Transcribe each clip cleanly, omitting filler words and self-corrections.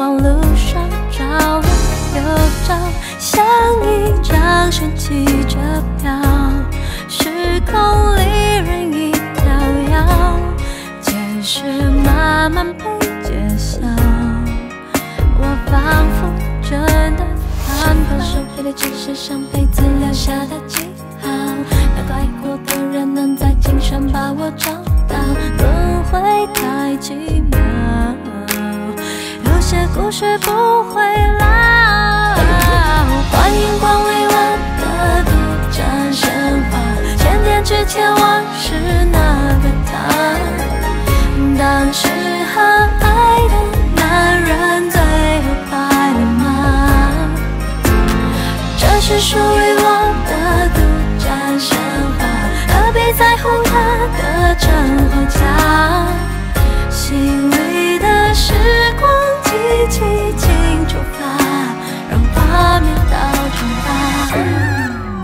往路上照了又照，像一张神奇车票，时空里任意飘摇，前世慢慢被揭晓。我仿佛真的看到手背的只是上辈子留下的记号，那个爱过的人能在今生把我找到，轮回太奇妙，有些故事不会老。欢迎光临我的独占神话，千年之前我是那个他，当时和爱的男人最后快乐吗？这是属于我的独占神话，何必在乎他的真或假？心里的时光机器请出发，让画面到重发。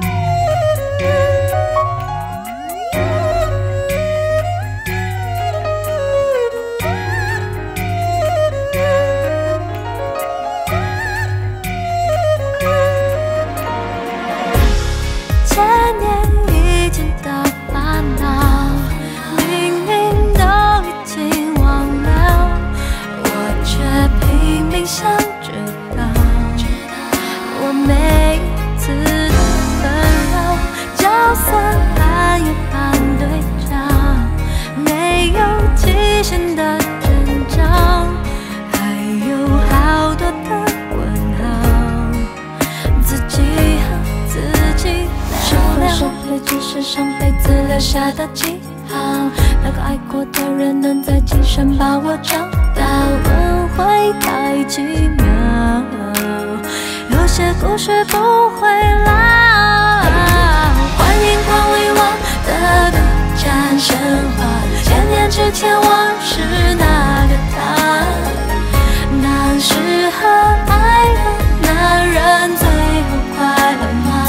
只是上辈子留下的记号，那个爱过的人能在今生把我找到，轮回太奇妙，有些故事不会老。欢迎光临我的独占神话，千年之前我是那个他，当时和爱的男人最后快乐吗？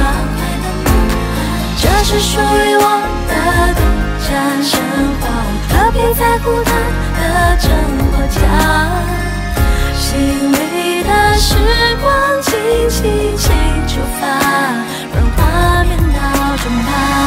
这是属于我的独占神话，何必在乎它的真或假？心里的时光机器请出发，让画面到重发。